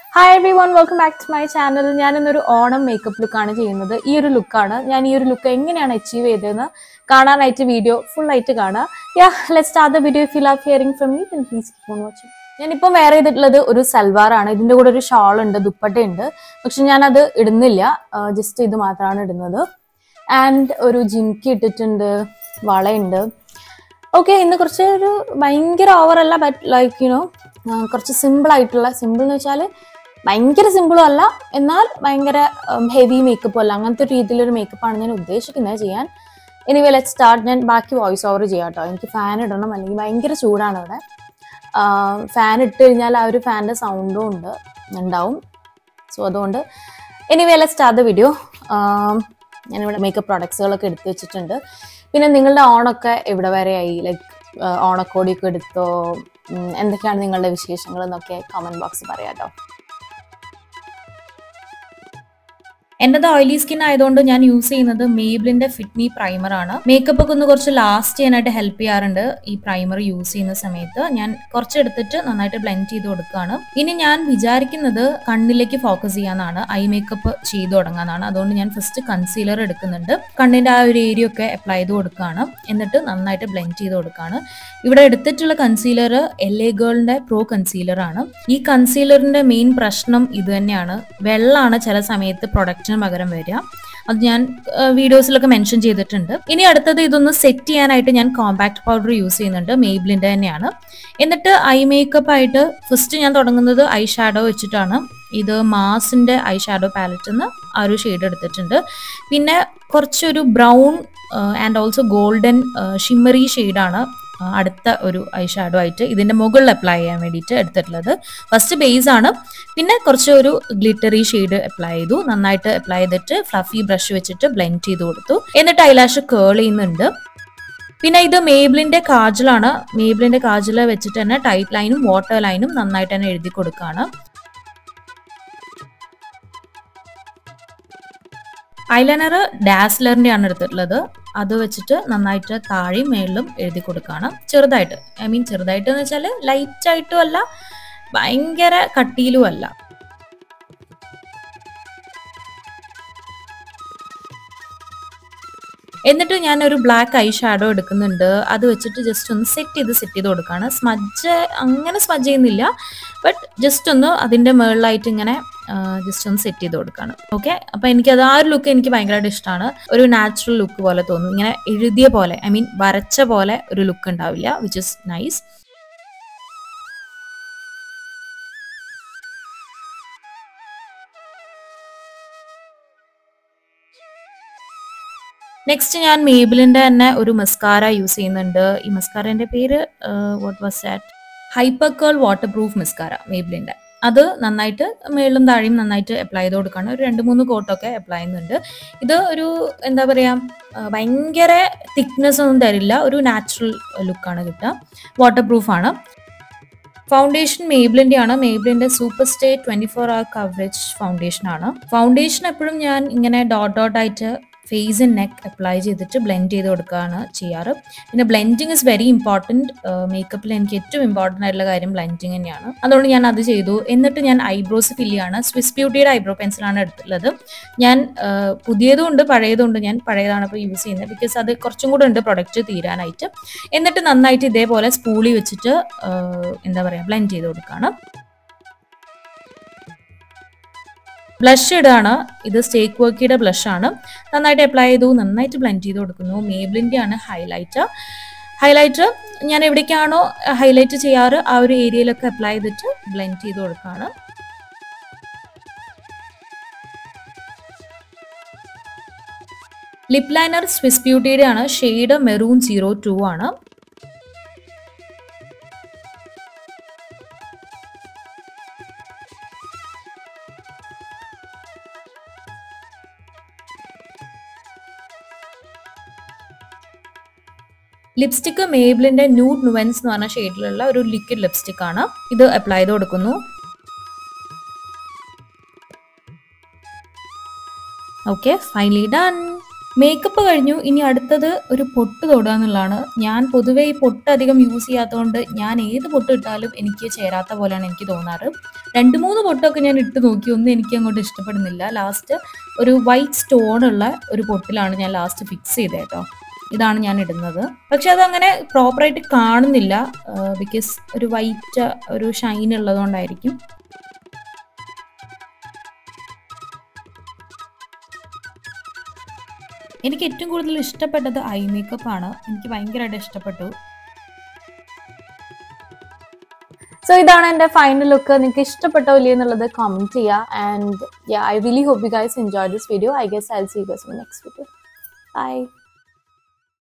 Hi everyone, welcome back to my channel. ഞാൻ ഇന്നൊരു Onam makeup ലുക്കാണ് ചെയ്യുന്നത്. ഈ ഒരു ലുക്കാണ് ഞാൻ ഈ ഒരു ലുക്ക് എങ്ങനെയാണ് അച്ചീവ് ചെയ്തതെന്ന് കാണാനായിട്ട് വീഡിയോ ഫുൾ ആയിട്ട് കാണുക. Let's start the video. If you love hearing from me, then please keep on watching. ഞാനിപ്പം വെയർ ചെയ്തിട്ടുള്ളത് ഒരു സൽവാർ ആണ്. ഇതിന്റെ കൂടെ ഒരു ഷാൾ ഉണ്ട്, ദുപ്പട്ട ഉണ്ട്. പക്ഷെ ഞാനത് ഇടുന്നില്ല, ജസ്റ്റ് ഇത് മാത്രമാണ് ഇടുന്നത്. ആൻഡ് ഒരു ജിംക്കി ഇട്ടിട്ടുണ്ട്, വളയുണ്ട്. ഓക്കെ, ഇന്ന് കുറച്ച് ഒരു ഭയങ്കര ഓവറല്ല, ബട്ട് ലൈക്ക് കുറച്ച് സിമ്പിൾ ആയിട്ടുള്ള, സിമ്പിൾ എന്ന് വെച്ചാൽ ഭയങ്കര സിമ്പിളും അല്ല, എന്നാൽ ഭയങ്കര ഹെവി മേക്കപ്പും അല്ല, അങ്ങനത്തെ ഒരു രീതിയിലൊരു മേക്കപ്പാണ് ഞാൻ ഉദ്ദേശിക്കുന്നത് ചെയ്യാൻ. Anyway let's start. ഞാൻ ബാക്കി വോയിസ് ഓവർ ചെയ്യാം കേട്ടോ. എനിക്ക് ഫാൻ ഇടണം, അല്ലെങ്കിൽ ഭയങ്കര ചൂടാണ് ഇവിടെ. ഫാൻ ഇട്ട് കഴിഞ്ഞാൽ ആ ഒരു ഫാനിൻ്റെ സൗണ്ടും ഉണ്ടാവും. സോ അതുകൊണ്ട് anyway let's start the video. ഞാനിവിടെ മേക്കപ്പ് പ്രോഡക്ട്സുകളൊക്കെ എടുത്ത് വെച്ചിട്ടുണ്ട്. പിന്നെ നിങ്ങളുടെ ഓണൊക്കെ എവിടെ വരെയായി, ലൈക്ക് ഓണക്കോടിയൊക്കെ എടുത്തോ, എന്തൊക്കെയാണ് നിങ്ങളുടെ വിശേഷങ്ങൾ എന്നൊക്കെ കമൻറ്റ് ബോക്സിൽ പറയാം കേട്ടോ. എൻ്റെ ഓയിലി സ്കിൻ ആയതുകൊണ്ട് ഞാൻ യൂസ് ചെയ്യുന്നത് മേബ്ലിൻ്റെ ഫിറ്റ് മീ പ്രൈമർ ആണ്. മേക്കപ്പ് ഒക്കെ ഒന്ന് കുറച്ച് ലാസ്റ്റ് ചെയ്യാനായിട്ട് ഹെൽപ്പ് ചെയ്യാറുണ്ട് ഈ പ്രൈമർ യൂസ് ചെയ്യുന്ന സമയത്ത്. ഞാൻ കുറച്ച് എടുത്തിട്ട് നന്നായിട്ട് ബ്ലെൻഡ് ചെയ്ത് കൊടുക്കുകയാണ്. ഇനി ഞാൻ വിചാരിക്കുന്നത് കണ്ണിലേക്ക് ഫോക്കസ് ചെയ്യാന്നാണ്, ഐ മേക്കപ്പ് ചെയ്ത് തുടങ്ങാന്നാണ്. അതുകൊണ്ട് ഞാൻ ഫസ്റ്റ് കൺസീലർ എടുക്കുന്നുണ്ട്, കണ്ണിൻ്റെ ആ ഒരു ഏരിയ ഒക്കെ അപ്ലൈ ചെയ്ത് കൊടുക്കുകയാണ്. എന്നിട്ട് നന്നായിട്ട് ബ്ലെൻഡ് ചെയ്ത് കൊടുക്കുകയാണ്. ഇവിടെ എടുത്തിട്ടുള്ള കൺസീലർ LA ഗേളിൻ്റെ പ്രോ കൺസീലർ ആണ്. ഈ കൺസീലറിന്റെ മെയിൻ പ്രശ്നം ഇത് തന്നെയാണ്, വെള്ളമാണ് ചില സമയത്ത് പ്രൊഡക്റ്റിന് പകരം വരിക. അത് ഞാൻ വീഡിയോസിലൊക്കെ മെൻഷൻ ചെയ്തിട്ടുണ്ട്. ഇനി അടുത്തത് ഇതൊന്ന് സെറ്റ് ചെയ്യാനായിട്ട് ഞാൻ കോമ്പാക്ട് പൗഡർ യൂസ് ചെയ്യുന്നുണ്ട്, മേബ്ലിൻ്റെ തന്നെയാണ്. എന്നിട്ട് ഐ മേക്കപ്പ് ആയിട്ട് ഫസ്റ്റ് ഞാൻ തുടങ്ങുന്നത് ഐ ഷാഡോ വെച്ചിട്ടാണ്. ഇത് മാസിൻ്റെ ഐ ഷാഡോ പാലറ്റിൽ നിന്ന് ആ ഒരു ഷെയ്ഡ് എടുത്തിട്ടുണ്ട്. പിന്നെ കുറച്ചൊരു brown and also golden shimmery ഷെയ്ഡാണ് അടുത്ത ഒരു ഐ ഷാഡോ ആയിട്ട് ഇതിൻ്റെ മുകളിൽ അപ്ലൈ ചെയ്യാൻ വേണ്ടിയിട്ട് എടുത്തിട്ടുള്ളത്. ഫസ്റ്റ് ബേസ് ആണ്, പിന്നെ കുറച്ച് ഒരു ഗ്ലിറ്ററി ഷെയ്ഡ് അപ്ലൈ ചെയ്തു. നന്നായിട്ട് അപ്ലൈ ചെയ്തിട്ട് ഫ്ലഫി ബ്രഷ് വെച്ചിട്ട് ബ്ലെൻഡ് ചെയ്ത് കൊടുത്തു. എന്നിട്ട് ഐലാഷ് കേൾ ചെയ്യുന്നുണ്ട്. പിന്നെ ഇത് മേബ്ലിൻ്റെ കാജലാണ്. മേബ്ലിൻ്റെ കാജൽ വെച്ചിട്ട് തന്നെ ടൈറ്റ് ലൈനും വാട്ടർ ലൈനും നന്നായിട്ട് തന്നെ എഴുതി കൊടുക്കുകയാണ്. ഐലൈനർ ഡാസ്ലറിൻ്റെ ആണ് എടുത്തിട്ടുള്ളത്. അത് വെച്ചിട്ട് നന്നായിട്ട് താഴെയും മേളിലും എഴുതി കൊടുക്കുകയാണ്, ചെറുതായിട്ട്. ചെറുതായിട്ട് എന്ന് വെച്ചാൽ ലൈറ്റായിട്ടും അല്ല, ഭയങ്കര കട്ടിയിലും അല്ല. എന്നിട്ട് ഞാൻ ഒരു ബ്ലാക്ക് ഐ ഷാഡോ എടുക്കുന്നുണ്ട്. അത് വെച്ചിട്ട് ജസ്റ്റ് ഒന്ന് സെറ്റ് ചെയ്ത് കൊടുക്കുകയാണ്. അങ്ങനെ സ്മജ് ചെയ്യുന്നില്ല, ബട്ട് ജസ്റ്റ് ഒന്ന് അതിൻ്റെ മുകളിലായിട്ട് ഇങ്ങനെ ജസ്റ്റ് ഒന്ന് സെറ്റ് ചെയ്ത് കൊടുക്കുകയാണ്. ഓക്കെ, അപ്പോൾ എനിക്കത് ആ ഒരു ലുക്ക് എനിക്ക് ഭയങ്കരമായിട്ട് ഇഷ്ടമാണ്. ഒരു നാച്ചുറൽ ലുക്ക് പോലെ തോന്നും, ഇങ്ങനെ എഴുതിയ പോലെ, വരച്ച പോലെ ഒരു ലുക്ക് ഉണ്ടാവില്ല, വിച്ച് ഇസ് നൈസ്. നെക്സ്റ്റ് ഞാൻ മേബ്ലിൻ്റെ തന്നെ ഒരു മസ്കാര യൂസ് ചെയ്യുന്നുണ്ട്. ഈ മസ്കാരൻ്റെ പേര് what was that, hyper curl waterproof mascara, മേബ്ലിൻ്റെ. അത് നന്നായിട്ട് മേളിലും താഴെയും നന്നായിട്ട് അപ്ലൈ ചെയ്ത് കൊടുക്കുകയാണ്. ഒരു 2-3 കോട്ടൊക്കെ അപ്ലൈ ചെയ്യുന്നുണ്ട്. ഇത് ഒരു എന്താ പറയുക, ഭയങ്കര തിക്നെസ് ഒന്നും തരില്ല, ഒരു നാച്ചുറൽ ലുക്കാണ് കിട്ടുക. വാട്ടർ പ്രൂഫാണ്. ഫൗണ്ടേഷൻ മേബ്ലിൻ്റെ ആണ്. മേബ്ലിൻ്റെ super stay 24 hour coverage foundation ആണ്. ഫൗണ്ടേഷൻ എപ്പോഴും ഞാൻ ഇങ്ങനെ ഡോട്ടായിട്ട് ഫേസ് ആൻഡ് നെക്ക് അപ്ലൈ ചെയ്തിട്ട് ബ്ലെൻഡ് ചെയ്ത് കൊടുക്കുകയാണ് ചെയ്യാറ്. പിന്നെ ബ്ലെൻഡിങ് ഇസ് വെരി ഇമ്പോർട്ടൻറ്റ്. മേക്കപ്പിൽ എനിക്ക് ഏറ്റവും ഇമ്പോർട്ടൻ്റ് ആയിട്ടുള്ള കാര്യം ബ്ലെൻഡിങ് തന്നെയാണ്. അതുകൊണ്ട് ഞാൻ അത് ചെയ്തു. എന്നിട്ട് ഞാൻ ഐബ്രോസ് ഫില്ല് ചെയ്യാണ്. സ്വിസ് ബ്യൂട്ടിയുടെ ഐബ്രോ പെൻസിലാണ് എടുത്തിട്ടുള്ളത്. ഞാൻ പുതിയതും ഉണ്ട് പഴയതും ഉണ്ട്. ഞാൻ പഴയതാണ് ഇപ്പോൾ യൂസ് ചെയ്യുന്നത്, ബിക്കോസ് അത് കുറച്ചും കൂടെ ഉണ്ട് പ്രൊഡക്റ്റ് തീരാനായിട്ട്. എന്നിട്ട് നന്നായിട്ട് ഇതേപോലെ സ്പൂളി വെച്ചിട്ട് എന്താ പറയുക, ബ്ലെൻഡ് ചെയ്ത് കൊടുക്കുകയാണ്. ബ്ലഷ് ഇടാണ്. ഇത് സ്റ്റേക്ക് വർക്കിയുടെ ബ്ലഷാണ്. നന്നായിട്ട് അപ്ലൈ ചെയ്തു, നന്നായിട്ട് ബ്ലെൻഡ് ചെയ്ത് കൊടുക്കുന്നു. മേബ്ലിൻ്റെ ആണ് ഹൈലൈറ്റർ ഞാൻ എവിടേക്കാണോ ഹൈലൈറ്റ് ചെയ്യാറ് ആ ഒരു ഏരിയയിലൊക്കെ അപ്ലൈ ചെയ്തിട്ട് ബ്ലെൻഡ് ചെയ്ത് കൊടുക്കുകയാണ്. ലിപ് ലൈനർ സ്വിസ് ബ്യൂട്ടിയുടെ ആണ്. ഷെയ്ഡ് മെറൂൺ 02 ആണ്. ലിപ്സ്റ്റിക്ക് മേബ്ലിൻ്റെ ന്യൂഡ് നുവൻസ് എന്ന് പറഞ്ഞ ഷെയ്ഡിലുള്ള ഒരു ലിക്വിഡ് ലിപ്സ്റ്റിക് ആണ്. ഇത് അപ്ലൈ ചെയ്ത് കൊടുക്കുന്നു. Okay, finally done. മേക്കപ്പ് കഴിഞ്ഞു. ഇനി അടുത്തത് ഒരു പൊട്ട് തൊടുക എന്നുള്ളതാണ്. ഞാൻ പൊതുവേ ഈ പൊട്ട് അധികം യൂസ് ചെയ്യാത്തതുകൊണ്ട് ഞാൻ ഏത് പൊട്ട് ഇട്ടാലും എനിക്ക് ചേരാത്ത പോലെയാണ് എനിക്ക് തോന്നാറ്. 2-3 പൊട്ടൊക്കെ ഞാൻ ഇട്ട് നോക്കി, ഒന്നും എനിക്ക് അങ്ങോട്ട് ഇഷ്ടപ്പെടുന്നില്ല. ലാസ്റ്റ് ഒരു വൈറ്റ് സ്റ്റോൺ ഉള്ള ഒരു പൊട്ടിലാണ് ഞാൻ ലാസ്റ്റ് ഫിക്സ് ചെയ്തത് കേട്ടോ. ഇതാണ് ഞാൻ ഇടുന്നത്. പക്ഷെ അതങ്ങനെ പ്രോപ്പറായിട്ട് കാണുന്നില്ല, ബിക്കോസ് ഒരു വൈറ്റ് ഒരു ഷൈൻ ഉള്ളതുകൊണ്ടായിരിക്കും. എനിക്ക് ഏറ്റവും കൂടുതൽ ഇഷ്ടപ്പെട്ടത് ഐ മേക്കപ്പ് ആണ്. എനിക്ക് ഭയങ്കരമായിട്ട് ഇഷ്ടപ്പെട്ടു. സോ ഇതാണ് എൻ്റെ ഫൈനൽ ലുക്ക്. നിങ്ങൾക്ക് ഇഷ്ടപ്പെട്ടോ ഇല്ലേ എന്നുള്ളത് കമൻറ്റ് ചെയ്യുക. And I really hope you guys enjoy this video. I guess I will see you guys in next video. By.